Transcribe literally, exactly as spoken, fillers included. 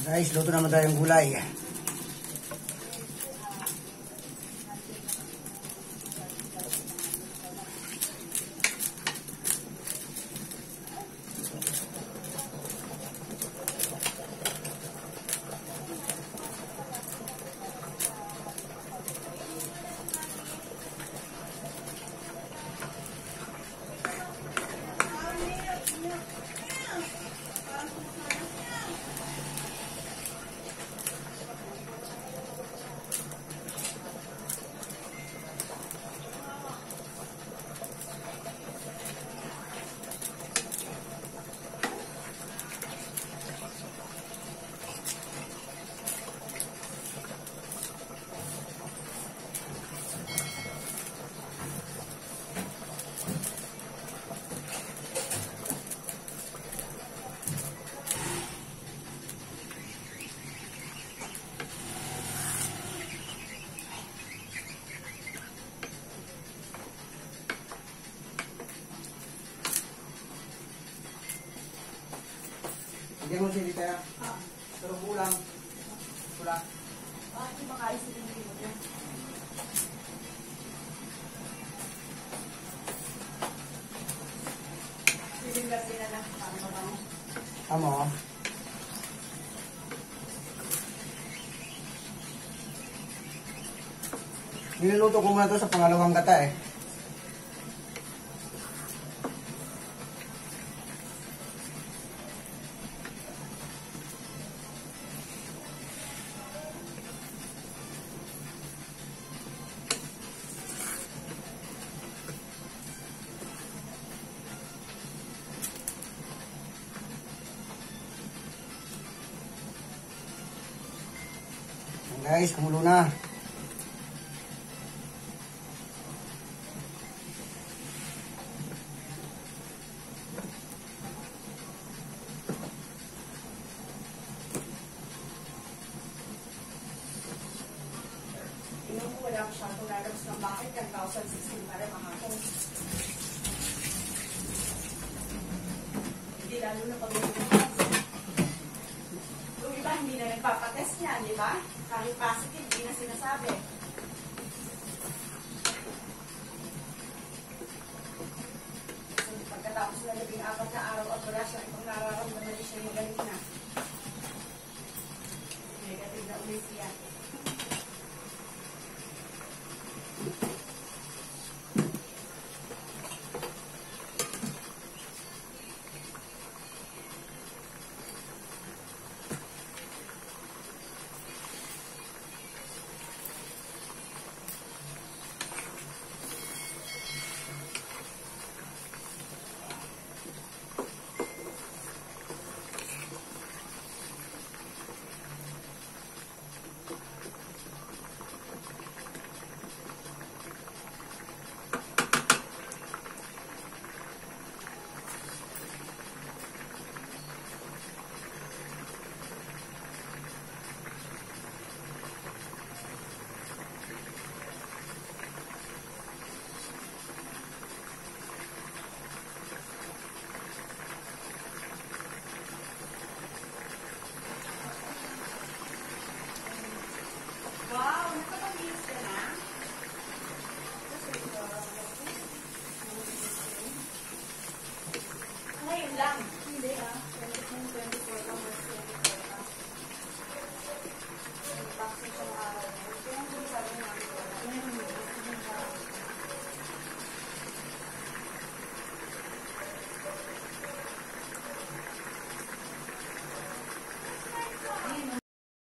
Guys, luto naman tayong gulay. Hindi mo siya dito ya? Ah. Pero kulang. Kulang. Ah, hindi ba kayo sila nito mo dyan? Silingar sila lang. Paano ba mo? Amo. Niluluto ko muna ito sa pangalawang gata eh. Guys, kumulo na. Inom ko wala ko siya kung lalabas ng bakit ten thousand sixteen pa rin makakong. Hindi lalo na pag-inom. Yung iba hindi na nagpapatest niya, di ba? Kahit positive, hindi na sinasabi. So, pagkatapos na labing apat na araw at wala siya